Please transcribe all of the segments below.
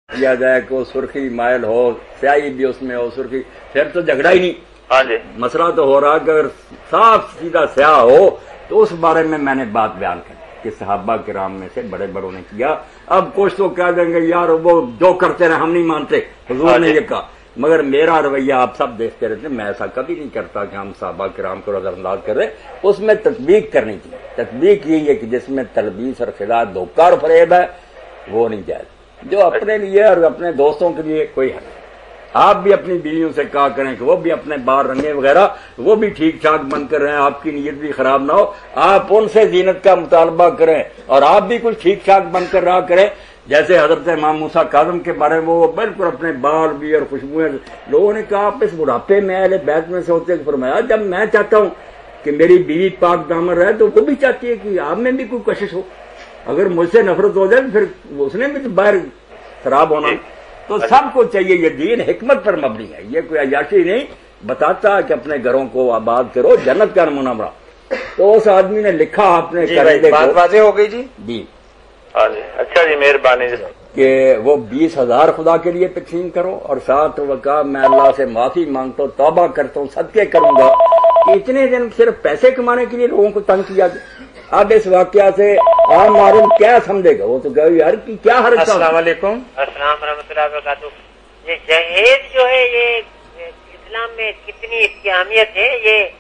کیا جائے کہ وہ سرخی مائل ہو، سیاہی بھی اس میں ہو، سرخی، پھر تو جھگڑا ہی نہیں۔ ہاں جی، مسئلہ تو ہو رہا کہ اگر صاف سیدھا سیاہ ہو تو اس بارے میں نے بات بیان کی کہ صحابہ کرام میں سے بڑے بڑوں نے کیا۔ اب کچھ تو کہہ دیں گے یار وہ جو کرتے رہے ہم نہیں مانتے، حضور نے یہ کہا، مگر میرا رویہ آپ سب دیکھتے رہتے ہیں، میں ایسا کبھی نہیں کرتا کہ ہم صحابہ کرام کو نظر انداز کر رہے، اس میں تطبیق کرنی چاہیے۔ تطبیق یہی ہے کہ جس میں تلبیس اور خداع، دھوکہ اور فریب ہے وہ نہیں جائز، جو اپنے لیے اور اپنے دوستوں کے لیے کوئی حق نہیں۔ آپ بھی اپنی بیویوں سے کہا کریں کہ وہ بھی اپنے بال رنگے وغیرہ وہ بھی ٹھیک ٹھاک بن کر رہیں، آپ کی نیت بھی خراب نہ ہو، آپ ان سے زینت کا مطالبہ کریں اور آپ بھی کچھ ٹھیک ٹھاک بن کر رہا کریں۔ جیسے حضرت امام موسیٰ کاظم کے بارے میں وہ بالکل اپنے بال بھی اور خوشبوئیں، لوگوں نے کہا آپ اس بڑھاپے میں اہل بیت میں سے ہوتے ہیں، فرمایا جب میں چاہتا ہوں کہ میری بیوی پاک دامن رہے تو وہ بھی چاہتی ہے کہ آپ میں بھی کوئی کشش ہو، اگر مجھ سے نفرت ہو جائے پھر اس نے بھی تو باہر خراب ہونا۔ تو سب کو چاہیے، یہ دین حکمت پر مبنی ہے، یہ کوئی عیاشی نہیں بتاتا کہ اپنے گھروں کو آباد کرو، جنت کا نمونہ بناؤ۔ تو اس آدمی نے لکھا آپ نے بات واضح ہو گئی جی ہاں جی، اچھا جی، مہربانی کہ وہ 20,000 خدا کے لیے تقسیم کرو اور ساتھ وقا میں اللہ سے معافی مانگتا ہوں، توبہ کرتا ہوں، صدقے کروں گا۔ اتنے دن صرف پیسے کمانے کے لیے لوگوں کو تنگ کیا گیا۔ اب اس واقعہ سے عام معلوم کیا سمجھے گا، وہ تو کہ یار کی کیا حرکت۔ السلام علیکم۔ السلام ورحمۃ اللہ وبرکاتہ۔ یہ جہیز جو ہے یہ اسلام میں کتنی اس کی اہمیت ہے؟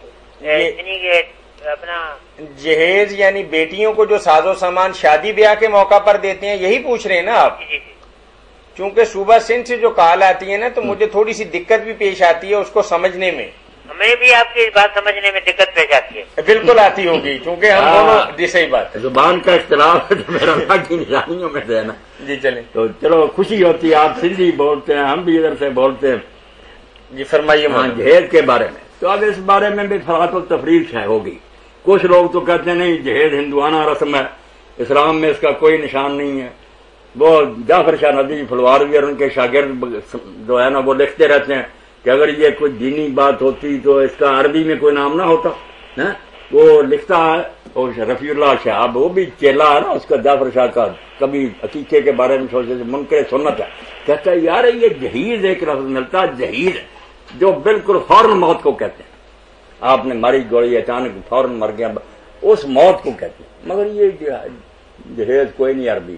یہ اتنی اپنا جہیز یعنی بیٹیوں کو جو ساز و سامان شادی بیاہ کے موقع پر دیتے ہیں، یہی پوچھ رہے ہیں نا آپ؟ جی۔ چونکہ صوبہ سندھ سے جو کال آتی ہے نا تو مجھے تھوڑی سی دقت بھی پیش آتی ہے اس کو سمجھنے میں۔ ہمیں بھی آپ کی بات سمجھنے میں دقت پیش آتی ہے۔ بالکل آتی ہوگی کیونکہ ہم دونوں جی صحیح بات، زبان کا اختلاف ہے تو میرا اللہ کی نشانیوں میں سے ہے نا۔ جی چلیں، تو چلو خوشی ہوتی ہے، آپ سندھی بولتے ہیں، ہم بھی ادھر سے بولتے ہیں۔ جی فرمائیے۔ جہیز کے بارے میں تو اب اس بارے میں بھی فرات و تفریق ہے ہوگی۔ کچھ لوگ تو کہتے ہیں نہیں جہیز ہندوانہ رسم ہے، اسلام میں اس کا کوئی نشان نہیں ہے۔ وہ جعفر شاہ ندوی فلواروی اور ان کے شاگرد جو ہے نا وہ لکھتے رہتے ہیں کہ اگر یہ کوئی دینی بات ہوتی تو اس کا عربی میں کوئی نام نہ ہوتا نا۔ وہ لکھتا ہے اور رفیع اللہ شہاب، وہ بھی چیلا ہے نا اس کا جعفر شاہ کا، کبھی عقیقے کے بارے میں سوچتے منکر سنت ہے، کہتا ہے یار یہ جہیز ایک لفظ ملتا ہے، جہیز جو بالکل فوراً موت کو کہتے ہیں، آپ نے ماری گولی اچانک فوراً مر گیا، اس موت کو کہتے ہیں، مگر یہ جہیز کوئی نہیں عربی۔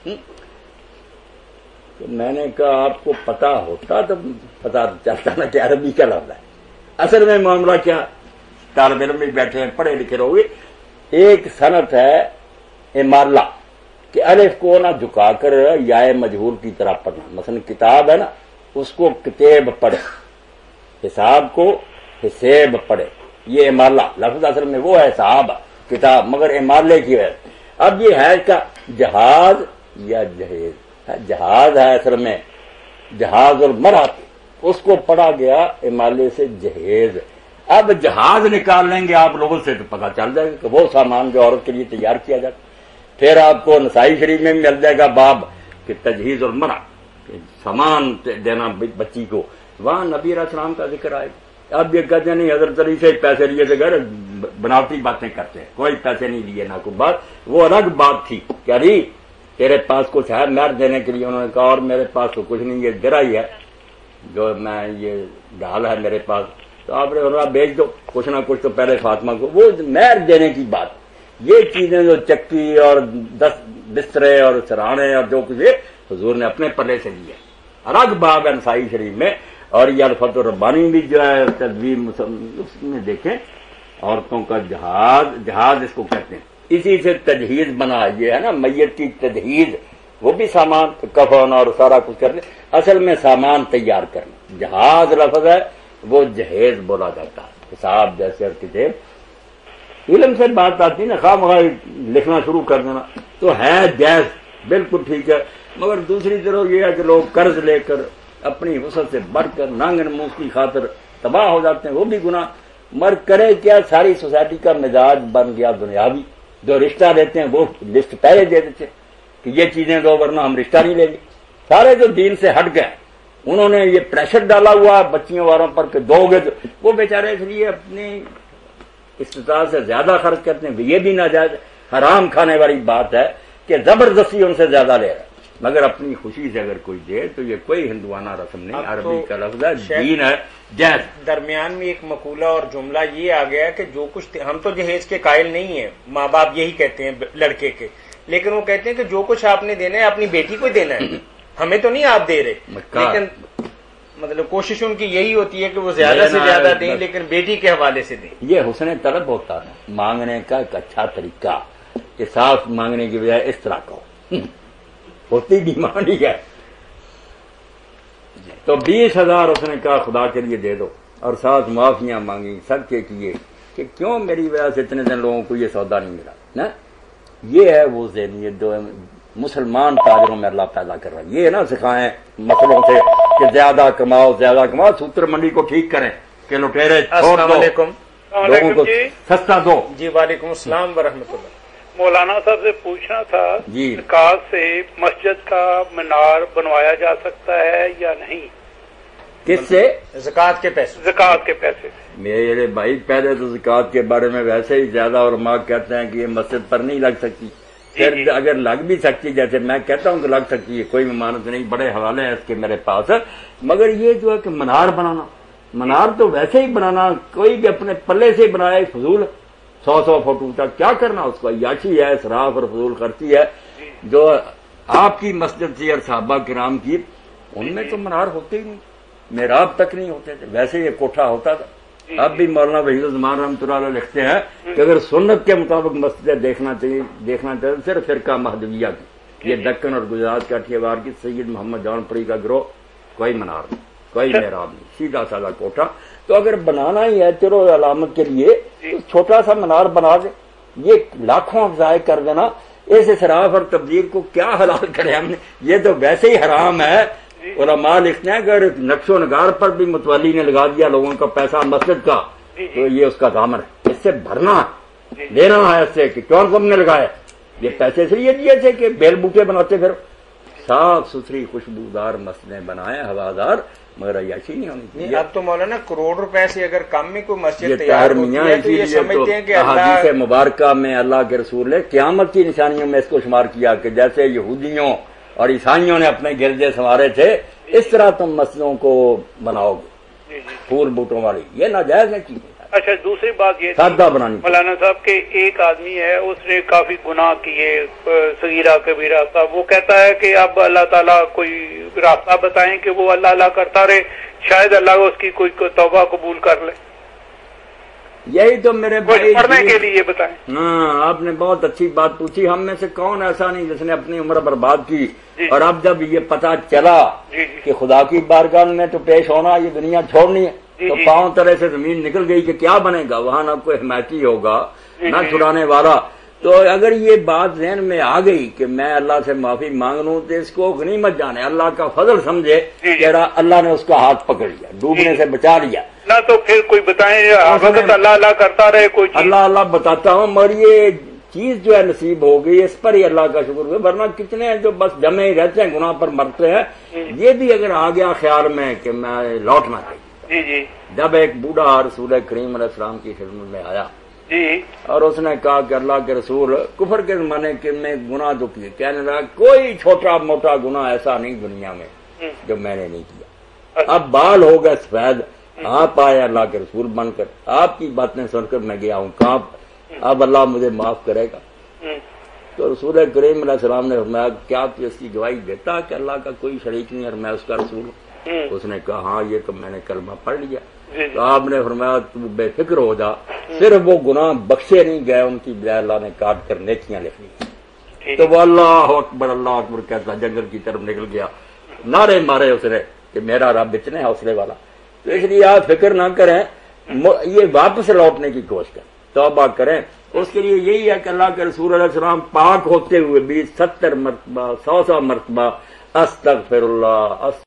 تو میں نے کہا آپ کو پتا ہوتا تو پتا چلتا نا کہ عربی کا لفظ ہے۔ اصل میں معاملہ کیا، طالب علم بھی بیٹھے ہیں، پڑھے لکھے رہو گے، ایک صنعت ہے امالہ کہ الف کو نہ جھکا کر یائے مجہول کی طرح پڑھنا، مثلا کتاب ہے نا اس کو کتاب پڑھے، حساب کو حساب پڑھے، یہ امالہ لفظ اصل میں وہ ہے صحاب کتاب، مگر امالے کی ہے۔ اب یہ ہے کا جہاز یا جہیز، جہاز ہے اصل میں جہاز المرأة، اس کو پڑھا گیا امالے سے جہیز۔ اب جہاز نکال لیں گے آپ لوگوں سے تو پتہ چل جائے گا کہ وہ سامان جو عورت کے لیے تیار کیا جاتا۔ پھر آپ کو نسائی شریف میں مل جائے گا باب کہ تجہیز المرأة، سامان دینا بچی کو، وہاں نبی علیہ السلام کا ذکر آئے گا۔ اب یہ کہتے ہیں نہیں حضرت علی سے پیسے لیے تھے، گھر بناوٹی باتیں کرتے ہیں، کوئی پیسے نہیں لیے نہ کوئی بات، وہ الگ بات تھی کہ علی تیرے پاس کچھ ہے مہر دینے کے لیے؟ انہوں نے کہا اور میرے پاس تو کچھ نہیں، یہ درا ہی ہے جو میں یہ ڈھال ہے میرے پاس، تو آپ نے بیچ دو کچھ نہ کچھ تو پہلے فاطمہ کو، وہ مہر دینے کی بات۔ یہ چیزیں جو چکی اور بسترے اور سرانے اور جو کچھ حضور نے اپنے پلے سے لیے، الگ باب ہے نسائی شریف میں۔ اور یہ الفتح الربانی بھی جو ہے تدویر اس میں دیکھیں، عورتوں کا جہاز اس کو کہتے ہیں، اسی سے تجہیز بنا، یہ ہے نا میت کی تجہیز، وہ بھی سامان کفن اور سارا کچھ کرنے، اصل میں سامان تیار کرنا۔ جہاز لفظ ہے وہ جہیز بولا جاتا ہے، حساب جیسے کسی علم سے بات آتی نا، خواہ مخواہ لکھنا شروع کر دینا تو ہے جائز، بالکل ٹھیک ہے، مگر دوسری طرف یہ ہے کہ لوگ قرض لے کر اپنی وسعت سے بڑھ کر نانگن منہ کی خاطر تباہ ہو جاتے ہیں، وہ بھی گناہ۔ مر کرے کیا، ساری سوسائٹی کا مزاج بن گیا دنیاوی، جو رشتہ دیتے ہیں وہ لسٹ پہلے دے دیتے کہ یہ چیزیں دو ورنہ ہم رشتہ نہیں لیں گے۔ سارے جو دین سے ہٹ گئے انہوں نے یہ پریشر ڈالا ہوا بچیوں والوں پر کہ دو گے، وہ بیچارے اس لیے اپنی استطاعت سے زیادہ خرچ کرتے ہیں۔ یہ بھی ناجائز حرام کھانے والی بات ہے کہ زبردستی ان سے زیادہ لے رہا ہے، مگر اپنی خوشی سے اگر کوئی دے تو یہ کوئی ہندوانہ رسم نہیں، عربی کا لفظ ہے، دین ہے جہیز۔ درمیان میں ایک مقولہ اور جملہ یہ آ گیا کہ جو کچھ ہم تو جہیز کے قائل نہیں ہیں، ماں باپ یہی کہتے ہیں لڑکے کے، لیکن وہ کہتے ہیں کہ جو کچھ آپ نے دینا ہے اپنی بیٹی کو دینا ہے، ہمیں تو نہیں آپ دے رہے، لیکن مطلب کوشش ان کی یہی ہوتی ہے کہ وہ زیادہ سے زیادہ دیں لیکن بیٹی کے حوالے سے دیں۔ یہ حسن طلب ہوتا ہے مانگنے کا ایک اچھا طریقہ، کہ صاف مانگنے کی بجائے اس طرح کا ہوتی ڈیمانڈ ہی ہے۔ تو 20,000 اس نے کہا خدا کے لیے دے دو، اور ساتھ معافیاں مانگی، سب کے کیے کہ کیوں میری وجہ سے اتنے دن لوگوں کو یہ سودا نہیں ملا نا۔ یہ ہے وہ ذہنیت جو مسلمان تاجروں میں اللہ پیدا کر رہا ہے۔ یہ نہ سکھائیں مسئلوں سے کہ زیادہ کماؤ زیادہ کماؤ، سوتر منڈی کو ٹھیک کریں کہ لٹیرے چھوڑ السلام دو، علیکم۔ لوگوں کو سستا دو۔ جی وعلیکم السلام ورحمۃ اللہ۔ مولانا صاحب سے پوچھنا تھا، جی زکوٰۃ سے مسجد کا مینار بنوایا جا سکتا ہے یا نہیں؟ کس سے؟ زکوٰۃ کے پیسے؟ زکوٰۃ کے پیسے سے۔ میرے بھائی پہلے تو زکوٰۃ کے بارے میں ویسے ہی زیادہ علماء کہتے ہیں کہ یہ مسجد پر نہیں لگ سکتی، پھر اگر لگ بھی سکتی جیسے میں کہتا ہوں کہ لگ سکتی ہے، کوئی ممانت نہیں، بڑے حوالے ہیں اس کے میرے پاس، مگر یہ جو ہے کہ منار بنانا، منار تو ویسے ہی بنانا کوئی بھی اپنے پلے سے بنایا فضول 100 فٹ اونچا، کیا کرنا اس کو، عیاشی ہے، اسراف اور فضول خرچی ہے۔ جو آپ کی مسجد تھی اور صحابہ کرام کی، ان میں تو منار ہوتے ہی نہیں، محراب تک نہیں ہوتے تھے، ویسے یہ کوٹھا ہوتا تھا۔ اب بھی مولانا وحید الزمان رحمۃ اللہ علیہ لکھتے ہیں کہ اگر سنت کے مطابق مسجد دیکھنا چاہیے صرف فرقہ مہدویہ کی، یہ دکن اور گجرات کاٹھیہ وار کی سید محمد جان پوری کا گروہ، کوئی منار نہیں، کوئی محراب نہیں، سیدھا سادہ کوٹھا۔ تو اگر بنانا ہی ہے چلو علامت کے لیے تو چھوٹا سا منار بنا دیں، یہ لاکھوں افزائے کر دینا، اس اسراف اور تبذیر کو کیا حلال کرے ہم نے، یہ تو ویسے ہی حرام ہے۔ علماء لکھتے ہیں اگر نقش و نگار پر بھی متولی نے لگا دیا لوگوں کا پیسہ مسجد کا تو یہ اس کا دامن ہے، اس سے بھرنا ہے، دینا ہے، اس سے کہ کون تم نے لگایا، یہ پیسے سے یہ دیے تھے کہ بیل بوٹے بناتے پھر صاف ستھری خوشبودار مسجدیں بنائے ہوادار، مگر عیاشی نہیں ہونی چاہیے۔ اب تو مولانا کروڑ روپے سے اگر کم میں کوئی مسجد یہ تیار طاہر ہوتی میاں ہے تو اسی یہ لیے تو سمجھتے ہیں کہ احادیث اللہ مبارکہ میں اللہ کے رسول نے قیامت کی نشانیوں میں اس کو شمار کیا کہ جیسے یہودیوں اور عیسائیوں نے اپنے گرجے سنوارے تھے اس طرح تم مسجدوں کو بناؤ گے پھول بوٹوں والی، یہ ناجائز ہے چیزیں۔ اچھا دوسری بات یہ سادہ بنانی مولانا صاحب کہ ایک آدمی ہے اس نے کافی گناہ کیے صغیرہ کبیرہ کا، وہ کہتا ہے کہ اب اللہ تعالیٰ کوئی راستہ بتائیں کہ وہ اللہ اللہ کرتا رہے، شاید اللہ اس کی کوئی توبہ قبول کر لے، یہی تو میرے بھائی پڑھنے کے لیے بتائیں۔ ہاں آپ نے بہت اچھی بات پوچھی، ہم میں سے کون ایسا نہیں جس نے اپنی عمر برباد کی، اور اب جب یہ پتا چلا کہ خدا کی بارگاہ میں تو پیش ہونا، یہ دنیا چھوڑنی ہے، تو پاؤں طرح سے زمین نکل گئی کہ کیا بنے گا، وہاں نہ کوئی حمایتی ہوگا نہ چھڑانے والا۔ تو اگر یہ بات ذہن میں آ گئی کہ میں اللہ سے معافی مانگ لوں تو اس کو غنیمت جانے، اللہ کا فضل سمجھے کہ اللہ نے اس کا ہاتھ پکڑ لیا، ڈوبنے سے بچا لیا۔ نہ تو پھر کوئی بتائیں وقت اللہ اللہ کرتا رہے کوئی چیز۔ اللہ اللہ بتاتا ہوں، مگر یہ چیز جو ہے نصیب ہو گئی اس پر ہی اللہ کا شکر ہے، ورنہ کتنے ہیں جو بس جمے ہی رہتے ہیں گناہ پر مرتے ہیں۔ یہ بھی اگر آ گیا خیال میں کہ میں لوٹنا چاہیے، جب ایک بوڑھا رسول کریم علیہ السلام کی خدمت میں آیا اور اس نے کہا کہ اللہ کے رسول کفر کے زمانے کے میں گناہ جو کیے، کہنے لگا کوئی چھوٹا موٹا گناہ ایسا نہیں دنیا میں جو میں نے نہیں کیا، اب بال ہو گئے سفید، آپ آئے اللہ کے رسول بن کر، آپ کی باتیں سن کر میں گیا ہوں کہاں، اب اللہ مجھے معاف کرے گا۔ تو رسول کریم علیہ السلام نے فرمایا کیا تو اس کی گواہی دیتا کہ اللہ کا کوئی شریک نہیں اور میں اس کا رسول ہوں؟ اس نے کہا ہاں یہ تو میں نے کلمہ پڑھ لیا۔ تو آپ نے فرمایا تو بے فکر ہو جا، صرف وہ گناہ بخشے نہیں گئے، ان کی بجائے اللہ نے کاٹ کر نیکیاں لکھ لی۔ تو وہ اللہ اکبر کہتا جنگل کی طرف نکل گیا، نعرے مارے اس نے کہ میرا رب اتنے حوصلے والا۔ تو اس لیے آپ فکر نہ کریں، یہ واپس لوٹنے کی کوشش کریں، توبہ کریں، اس کے لیے یہی ہے کہ اللہ کے رسول علیہ السلام پاک ہوتے ہوئے بھی 70 مرتبہ 100 مرتبہ استغفر اللہ